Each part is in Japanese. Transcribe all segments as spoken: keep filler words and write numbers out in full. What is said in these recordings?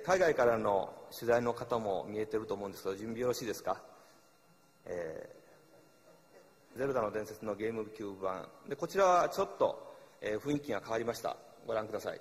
ー、海外からの取材の方も見えてると思うんですけど、準備よろしいですか。えー、ゼルダの伝説のゲームキューブ版で、こちらはちょっと、えー、雰囲気が変わりました。ご覧ください。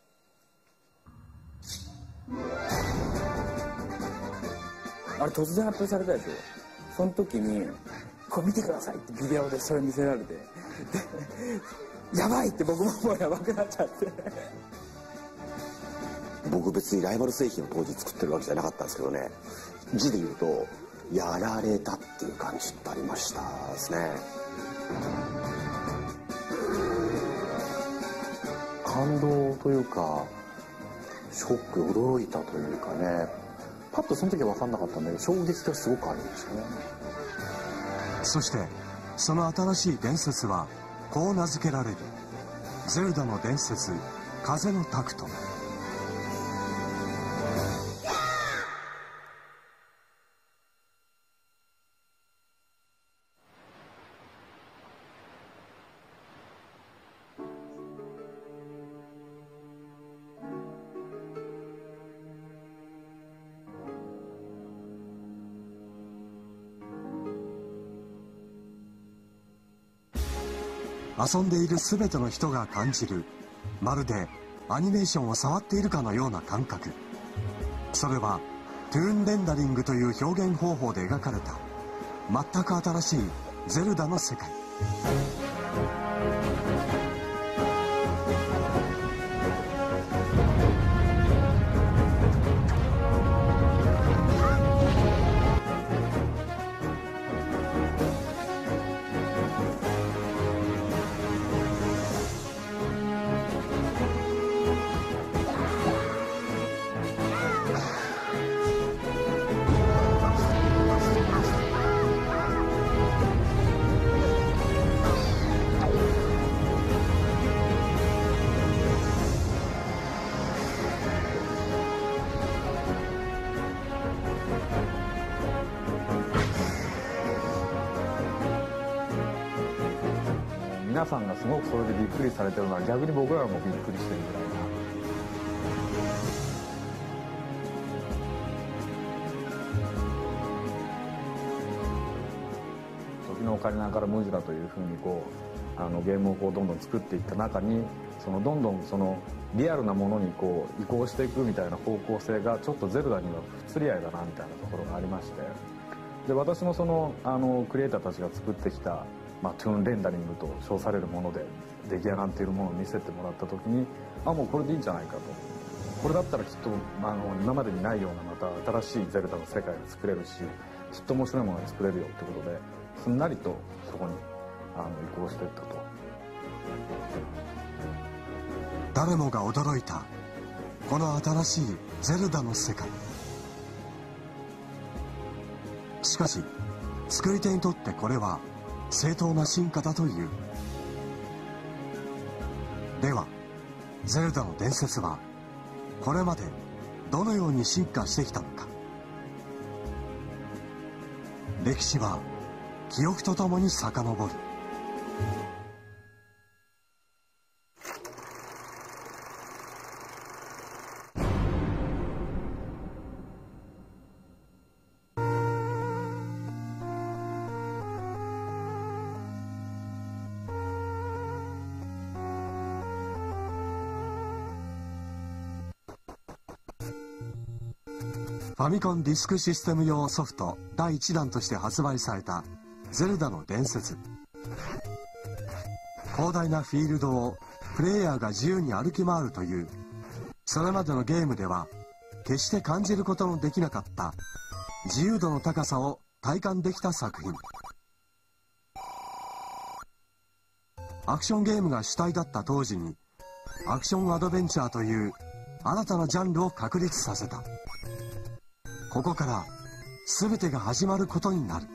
あれ突然発表されたでしょ。その時にこれ見てくださいってビデオでそれ見せられて、でやばいって僕ももうやばくなっちゃって。 僕別にライバル製品を当時作ってるわけじゃなかったんですけどね、字で言うとやられたっていう感じちょっとありましたですね。感動というかショック、驚いたというかね、パッとその時は分かんなかったんだけど衝撃がすごくありましたね。 そしてその新しい伝説はこう名付けられる。ゼルダの伝説、風のタクト。遊んでいる全ての人が感じる、まるでアニメーションを触っているかのような感覚。それはトゥーンレンダリングという表現方法で描かれた全く新しいゼルダの世界。 皆さんがすごくそれでびっくりされてるのは逆に僕らもびっくりしてるぐらいな。時のオカリナからムジュラというふうにこうあのゲームをこうどんどん作っていった中に、そのどんどんそのリアルなものにこう移行していくみたいな方向性がちょっとゼルダには不釣り合いだなみたいなところがありまして、で私もそのあのクリエイターたちが作ってきたまあ、トゥーンレンダリングと称されるもので出来上がっているものを見せてもらった時に、あもうこれでいいんじゃないかと、これだったらきっと、まあ、あの今までにないようなまた新しいゼルダの世界が作れるし、きっと面白いものが作れるよってことですんなりとそこにあの移行していったと。 誰もが驚いたこの新しいゼルダの世界。しかし作り手にとってこれは正当な進化だという。ではゼルダの伝説はこれまでどのように進化してきたのか。歴史は記憶とともに遡る。ファミコンディスクシステム用ソフトだいいちだんとして発売されたゼルダの伝説。広大なフィールドをプレイヤーが自由に歩き回るという、それまでのゲームでは決して感じることのできなかった自由度の高さを体感できた作品。アクションゲームが主体だった当時にアクションアドベンチャーという新たなジャンルを確立させた。ここから全てが始まることになる。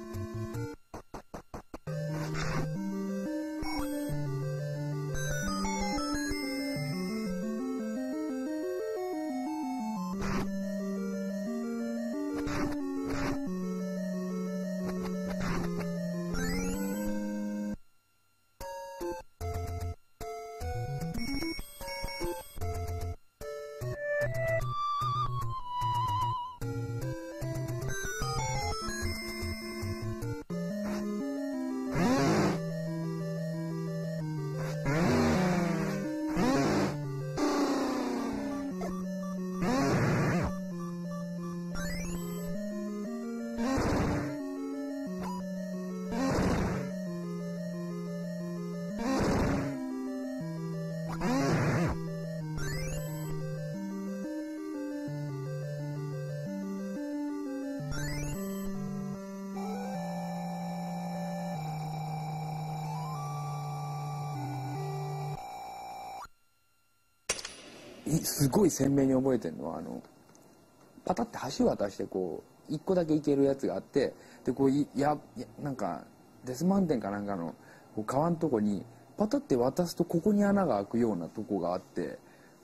すごい鮮明に覚えてるのはあのパタって橋渡してこういっこだけ行けるやつがあって、でこういややなんかデスマウンテンかなんかのこう川のとこにパタって渡すとここに穴が開くようなとこがあって、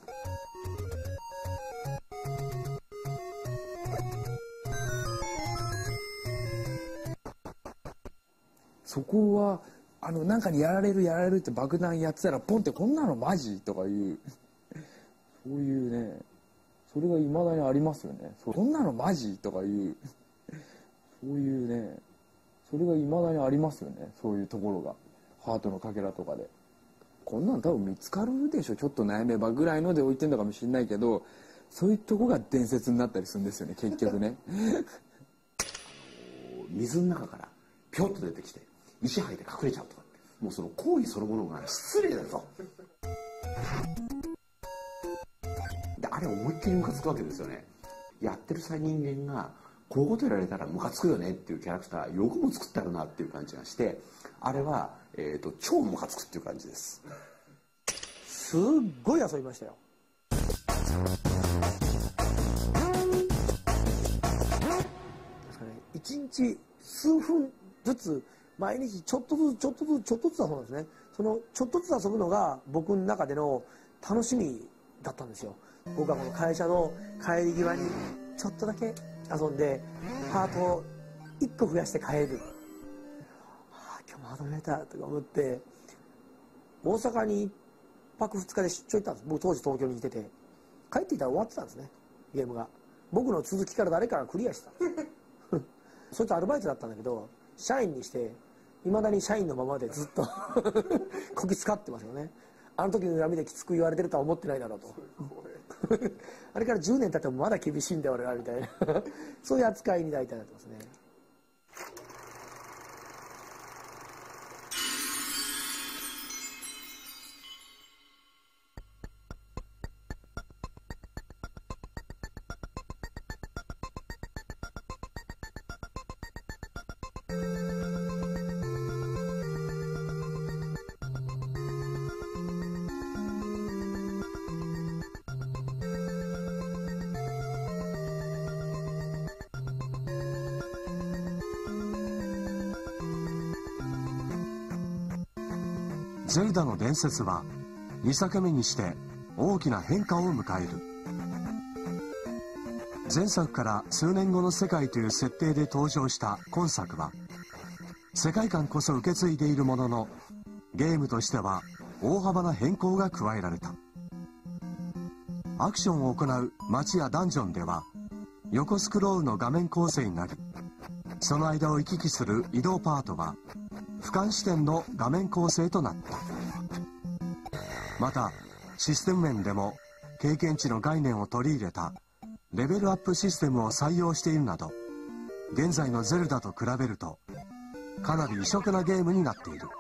そこはあのなんかにやられるやられるって爆弾やってたらポンってこんなのマジとかいうそういうね、それがいまだにありますよね。こんなのマジとかいうそういうね、それがいまだにありますよね。そういうところがハートのかけらとかでこんなの多分見つかるでしょ、ちょっと悩めばぐらいので置いてんのかもしれないけど、そういうとこが伝説になったりするんですよね結局ね水の中からピョッと出てきて石吐いて隠れちゃうとかって、もうその行為そのものが失礼だぞ。であれ思いっきりムカつくわけですよね。やってる際人間がこういうことやられたらムカつくよねっていうキャラクターよくも作ってあるなっていう感じがして、あれは、えー、と超ムカつくっていう感じです。 すっごい遊びましたよ。いちにち数分ずつ毎日ちょっとずつちょっとずつちょっとずつ遊ぶんですね。そのちょっとずつ遊ぶのが僕の中での楽しみだったんですよ。僕はこの会社の帰り際にちょっとだけ遊んでハートをいっこ増やして帰る、はあ、今日も遊べたとか思って大阪にいっぱくふつかで出張行ったんです。僕当時東京にいてて、帰っていたら終わってたんですねゲームが。僕の続きから誰かがクリアしてたそいつアルバイトだったんだけど社員にしていまだに社員のままでずっとこき使ってますよね。あの時の闇できつく言われてるとは思ってないだろうとあれからじゅうねん経ってもまだ厳しいんだ俺はみたいなそういう扱いに大体なってますね。 ゼルダの伝説はにさくめにして大きな変化を迎える。前作から数年後の世界という設定で登場した今作は世界観こそ受け継いでいるものの、ゲームとしては大幅な変更が加えられた。アクションを行う街やダンジョンでは横スクロールの画面構成になり、その間を行き来する移動パートは俯瞰視点の画面構成となった。またシステム面でも経験値の概念を取り入れたレベルアップシステムを採用しているなど、現在のゼルダと比べるとかなり異色なゲームになっている。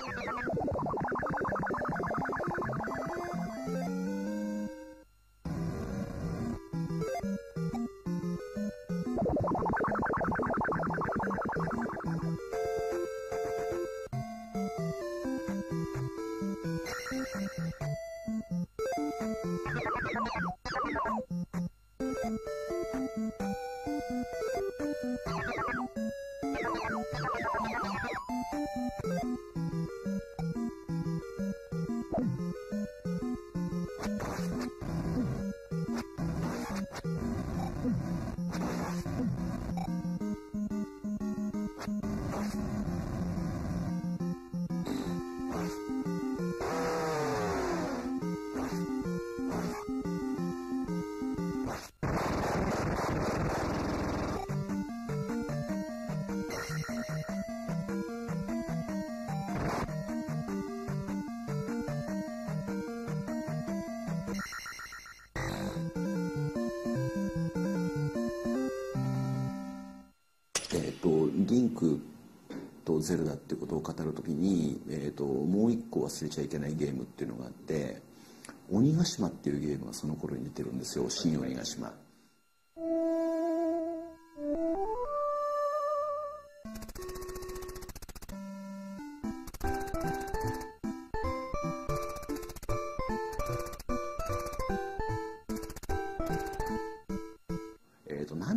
リンクとゼルダっていうことを語るときに、えー、ともう一個忘れちゃいけないゲームっていうのがあって、鬼ヶ島っていうゲームがその頃に出てるんですよ。新鬼ヶ島。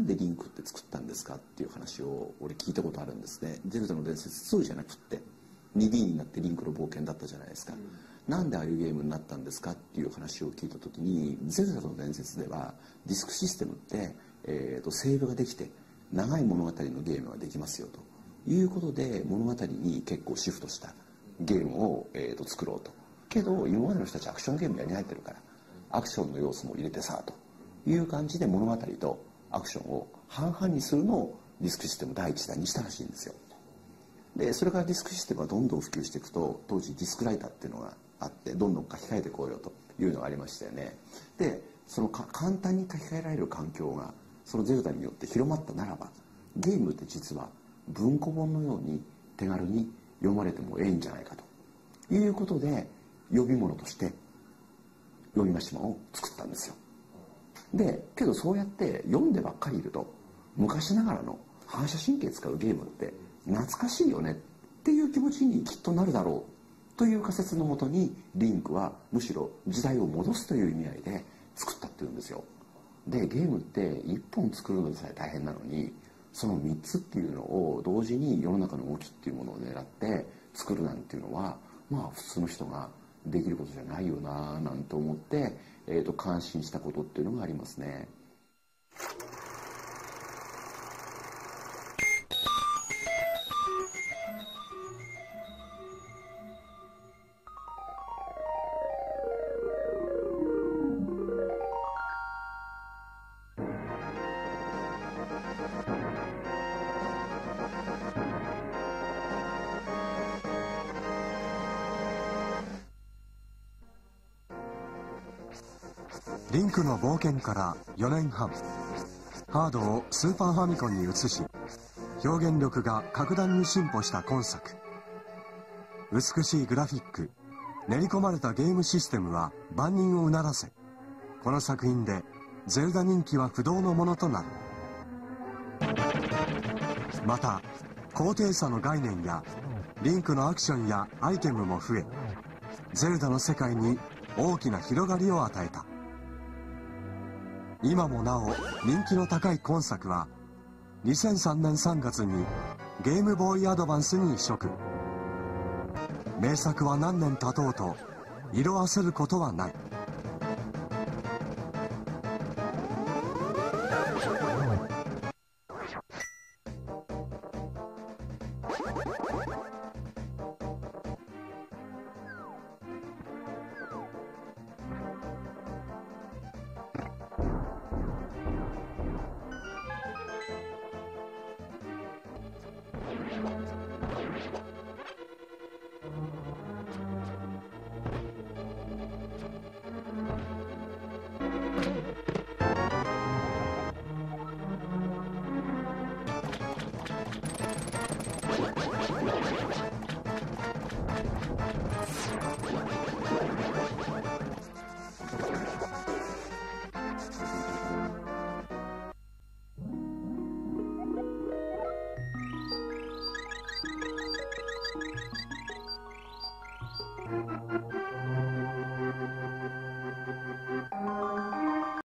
なんでリンクって作ったんですかっていう話を俺聞いたことあるんですね。ゼルダの伝説ツーじゃなくって ツーディー になってリンクの冒険だったじゃないですか、うん、なんでああいうゲームになったんですかっていう話を聞いた時に、ゼルダの伝説ではディスクシステムって、えー、とセーブができて長い物語のゲームができますよということで物語に結構シフトしたゲームを、えー、と作ろうと。けど今までの人たちアクションゲームやり慣れてるからアクションの要素も入れてさという感じで物語とアクションを半々にするのをディスクシステム第一弾にしたらしいんですよ。でそれからディスクシステムがどんどん普及していくと、当時ディスクライターっていうのがあってどんどん書き換えてこうよというのがありましたよね。でそのか簡単に書き換えられる環境がそのゼルダによって広まったならば、ゲームって実は文庫本のように手軽に読まれてもええんじゃないかということで、呼び物として読みま島を作ったんですよ。でけどそうやって読んでばっかりいると昔ながらの反射神経使うゲームって懐かしいよねっていう気持ちにきっとなるだろうという仮説のもとに、リンクはむしろ時代を戻すという意味合いで作ったっていうんですよ。でゲームっていっぽん作るのでさえ大変なのに、そのみっつっていうのを同時に世の中の動きっていうものを狙って作るなんていうのは、まあ普通の人ができることじゃないよななんて思って、えーと感心したことっていうのがありますね。 リンクの冒険からよねんはん、ハードをスーパーファミコンに移し、表現力が格段に進歩した今作。美しいグラフィック、練り込まれたゲームシステムは万人をうならせ、この作品でゼルダ人気は不動のものとなる。また高低差の概念やリンクのアクションやアイテムも増え、ゼルダの世界に大きな広がりを与えた。今もなお人気の高い今作はにせんさんねんさんがつにゲームボーイアドバンスに移植。名作は何年経とうと色あせることはない。 you